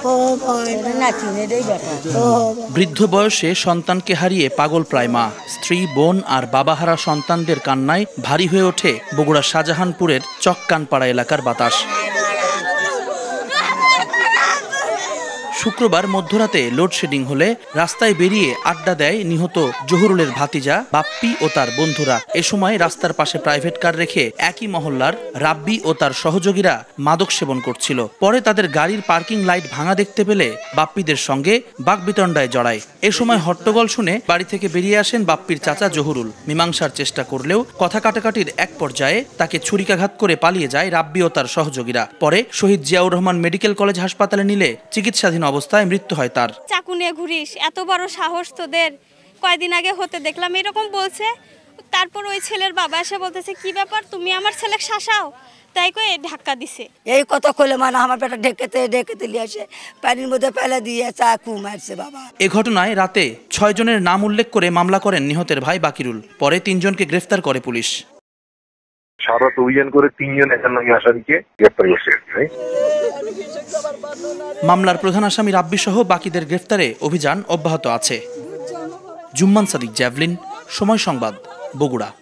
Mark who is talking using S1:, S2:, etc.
S1: বৃদ্ধ বয়সে সন্তানকে হারিয়ে পাগল প্রায় মা, স্ত্রী, বোন আর বাবাহারা সন্তানদের কান্নায় ভারী হয়ে ওঠে বগুড়ার শাহজাহানপুরের চককানপাড়া এলাকার বাতাস। শুক্রবার মধ্যরাতে লোডশেডিং হলে রাস্তায় বেরিয়ে আড্ডা দেয় নিহত জহুরুলের ভাতিজা বাপ্পি ও তার বন্ধুরা। এ সময় রাস্তার পাশে প্রাইভেট কার রেখে একই মহল্লার রাব্বি ও তার সহযোগীরা মাদক সেবন করছিল। পরে তাদের গাড়ির পার্কিং লাইট ভাঙা দেখতে পেলে বাপ্পিদের সঙ্গে বাকবিতণ্ডায় জড়ায়। এ সময় হট্টগোল শুনে বাড়ি থেকে বেরিয়ে আসেন বাপ্পির চাচা জহুরুল। মীমাংসার চেষ্টা করলেও কথা কাটাকাটির এক পর্যায়ে তাকে ছুরিকাঘাত করে পালিয়ে যায় রাব্বি ও তার সহযোগীরা। পরে শহীদ জিয়াউর রহমান মেডিকেল কলেজ হাসপাতালে নিলে চিকিৎসাধীন অবস্থায় মৃত্যু হয় তার।
S2: চাকু নিয়ে ঘুরিস, এত বড় সাহস তোদের, কয়দিন আগে হতে দেখলাম এরকম বলছে। তারপর ওই ছেলের বাবা এসে বলতেছে কি ব্যাপার, তুমি আমার ছেলে শাসাও, তাই কয়ে ধাক্কা দিছে।
S3: এই কথা কইলে মানে আমার পেটে ঢেকেতে নিয়ে আসে, পানির মধ্যে ফেলে দিয়ে চাকু মারছে বাবা।
S1: এ ঘটনায় রাতে 6 জনের নাম উল্লেখ করে মামলা করেন নিহতের ভাই বাকিরুল। পরে 3 জনকে গ্রেফতার করে পুলিশ।
S4: সারা অভিযান করে 3 জন একান্নকে আসামিকে গ্রেফতার করছে।
S1: মামলার প্রধান আসামি রাব্বি সহ বাকিদের গ্রেফতারে অভিযান অব্যাহত আছে। জুম্মান সাদিক, জ্যাভলিন, সময় সংবাদ, বগুড়া।